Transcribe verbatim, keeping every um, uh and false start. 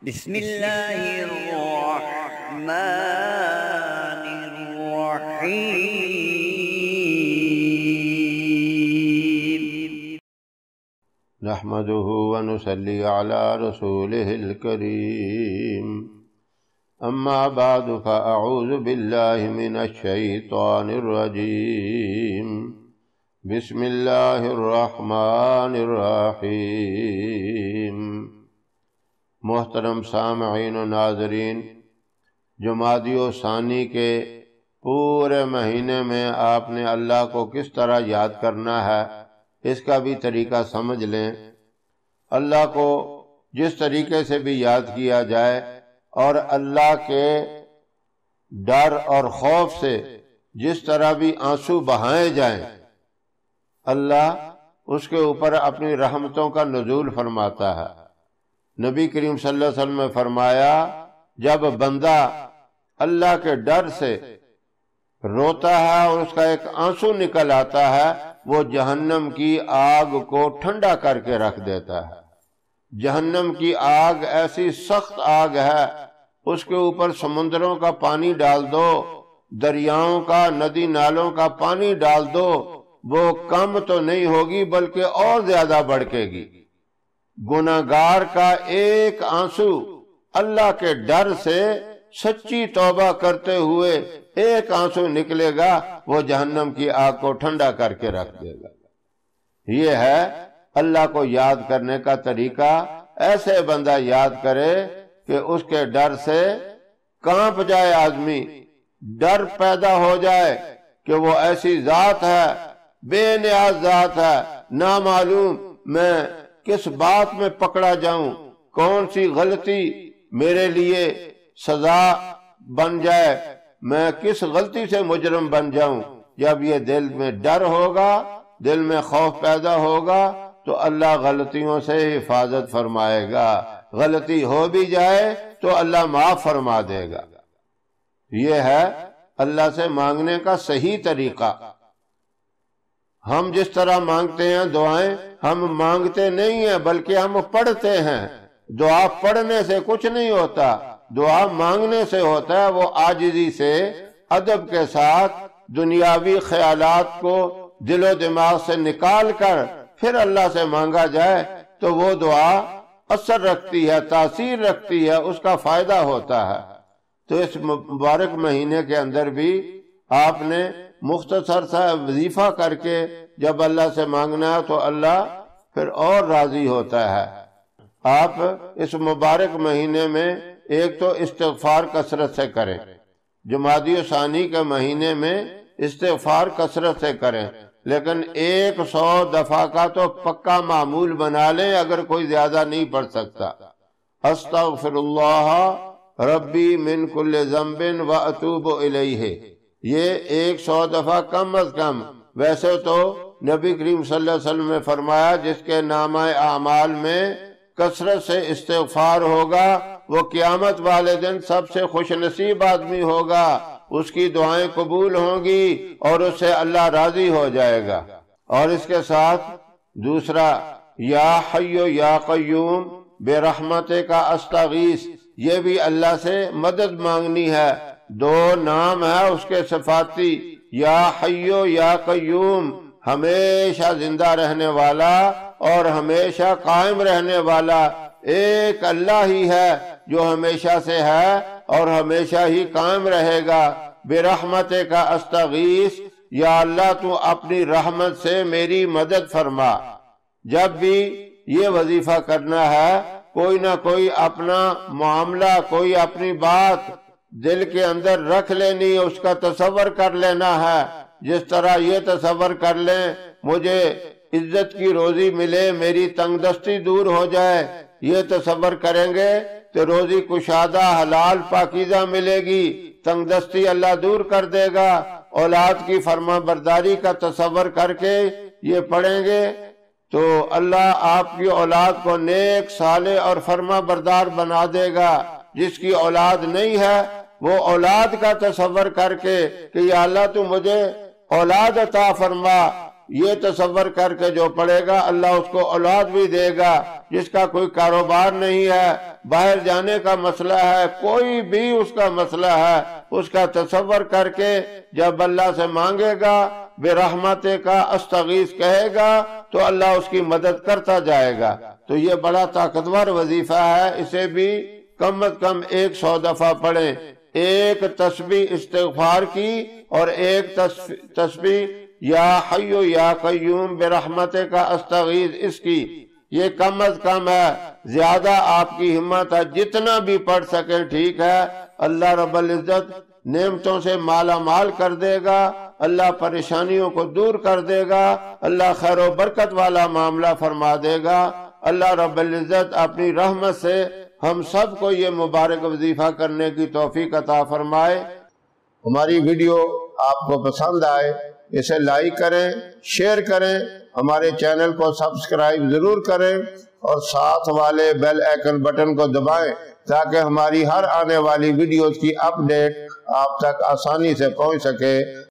بسم اللہ الرحمن الرحیم نحمده ونصلي على رسوله الكريم اما بعد فاعوذ بالله من الشيطان الرجيم بسم الله الرحمن الرحيم۔ محترم سامعین و ناظرین، جمادی و ثانی کے پورے مہینے میں آپ نے اللہ کو کس طرح یاد کرنا ہے، اس کا بھی طریقہ سمجھ لیں۔ اللہ کو جس طریقے سے بھی یاد کیا جائے اور اللہ کے ڈر اور خوف سے جس طرح بھی آنسو بہائے جائیں، اللہ اس کے اوپر اپنی رحمتوں کا نزول فرماتا ہے۔ نبی کریم صلی اللہ علیہ وسلم نے فرمایا، جب بندہ اللہ کے ڈر سے روتا ہے اور اس کا ایک آنسو نکل آتا ہے، وہ جہنم کی آگ کو ٹھنڈا کر کے رکھ دیتا ہے۔ جہنم کی آگ ایسی سخت آگ ہے، اس کے اوپر سمندروں کا پانی ڈال دو، دریاؤں کا، ندی نالوں کا پانی ڈال دو، وہ کم تو نہیں ہوگی بلکہ اور زیادہ بڑھے گی۔ گناہگار کا ایک آنسو اللہ کے ڈر سے سچی توبہ کرتے ہوئے ایک آنسو نکلے گا، وہ جہنم کی آگ کو ٹھنڈا کر کے رکھ دے گا۔ یہ ہے اللہ کو یاد کرنے کا طریقہ۔ ایسے بندہ یاد کرے کہ اس کے ڈر سے کانپ جائے آدمی، ڈر پیدا ہو جائے کہ وہ ایسی ذات ہے، بے نیاز ذات ہے، نامعلوم میں کس بات میں پکڑا جاؤں، کون سی غلطی میرے لیے سزا بن جائے، میں کس غلطی سے مجرم بن جاؤں۔ جب یہ دل میں ڈر ہوگا، دل میں خوف پیدا ہوگا، تو اللہ غلطیوں سے حفاظت فرمائے گا۔ غلطی ہو بھی جائے تو اللہ معاف فرما دے گا۔ یہ ہے اللہ سے مانگنے کا صحیح طریقہ۔ ہم جس طرح مانگتے ہیں دعائیں، ہم مانگتے نہیں ہیں بلکہ ہم پڑھتے ہیں۔ دعا پڑھنے سے کچھ نہیں ہوتا، دعا مانگنے سے ہوتا ہے۔ وہ عاجزی سے، ادب کے ساتھ دنیاوی خیالات کو دل و دماغ سے نکال کر پھر اللہ سے مانگا جائے تو وہ دعا اثر رکھتی ہے، تاثیر رکھتی ہے، اس کا فائدہ ہوتا ہے۔ تو اس مبارک مہینے کے اندر بھی آپ نے مختصر سا وظیفہ کر کے جب اللہ سے مانگنا ہے تو اللہ پھر اور راضی ہوتا ہے۔ آپ اس مبارک مہینے میں ایک تو استغفار کثرت سے کریں، جمادی ثانی کے مہینے میں استغفار کثرت سے کریں، لیکن ایک سو دفعہ کا تو پکا معمول بنا لیں اگر کوئی زیادہ نہیں پڑھ سکتا۔ استغفر اللہ ربی من کل ذنب واتوب الیہ، یہ ایک سو دفعہ کم از کم۔ ویسے تو نبی کریم صلی اللہ علیہ وسلم نے فرمایا، جس کے نامہ اعمال میں کثرت سے استغفار ہوگا وہ قیامت والے دن سب سے خوش نصیب آدمی ہوگا، اس کی دعائیں قبول ہوں گی اور اس سے اللہ راضی ہو جائے گا۔ اور اس کے ساتھ دوسرا، یا حی یا قیوم برحمتک استغیث، یہ بھی اللہ سے مدد مانگنی ہے۔ دو نام ہے اس کے صفاتی، یا حی یا قیوم، ہمیشہ زندہ رہنے والا اور ہمیشہ قائم رہنے والا ایک اللہ ہی ہے جو ہمیشہ سے ہے اور ہمیشہ ہی قائم رہے گا۔ برحمتک استغیث، یا اللہ تو اپنی رحمت سے میری مدد فرما۔ جب بھی یہ وظیفہ کرنا ہے، کوئی نہ کوئی اپنا معاملہ، کوئی اپنی بات دل کے اندر رکھ لینی، اس کا تصور کر لینا ہے۔ جس طرح یہ تصور کر لیں مجھے عزت کی روزی ملے، میری تنگ دستی دور ہو جائے، یہ تصور کریں گے تو روزی کشادہ حلال پاکیزہ ملے گی، تنگ دستی اللہ دور کر دے گا۔ اولاد کی فرما برداری کا تصور کر کے یہ پڑھیں گے تو اللہ آپ کی اولاد کو نیک، صالح اور فرما بردار بنا دے گا۔ جس کی اولاد نہیں ہے وہ اولاد کا تصور کر کے کہ یا اللہ تو مجھے اولاد عطا فرما، یہ تصور کر کے جو پڑھے گا اللہ اس کو اولاد بھی دے گا، جس کا کوئی کاروبار نہیں ہے، باہر جانے کا مسئلہ ہے، کوئی بھی اس کا مسئلہ ہے، اس کا تصور کر کے جب اللہ سے مانگے گا، برحمت کا استغیث کہے گا تو اللہ اس کی مدد کرتا جائے گا۔ تو یہ بڑا طاقتور وظیفہ ہے، اسے بھی کم از کم ایک سو دفعہ پڑھیں، ایک تسبیح استغفار کی اور ایک تسبیح یا حیو یا قیوم برحمت کا استغیث اس کی، یہ کم از کم ہے۔ زیادہ آپ کی ہمت ہے، جتنا بھی پڑھ سکیں ٹھیک ہے۔ اللہ رب العزت نعمتوں سے مالا مال کر دے گا، اللہ پریشانیوں کو دور کر دے گا، اللہ خیر و برکت والا معاملہ فرما دے گا۔ اللہ رب العزت اپنی رحمت سے ہم سب کو یہ مبارک وظیفہ کرنے کی توفیق عطا فرمائے۔ ہماری ویڈیو آپ کو پسند آئے اسے لائک کریں، شیئر کریں، ہمارے چینل کو سبسکرائب ضرور کریں اور ساتھ والے بیل آئیکن بٹن کو دبائیں تاکہ ہماری ہر آنے والی ویڈیوز کی اپ ڈیٹ آپ تک آسانی سے پہنچ سکے۔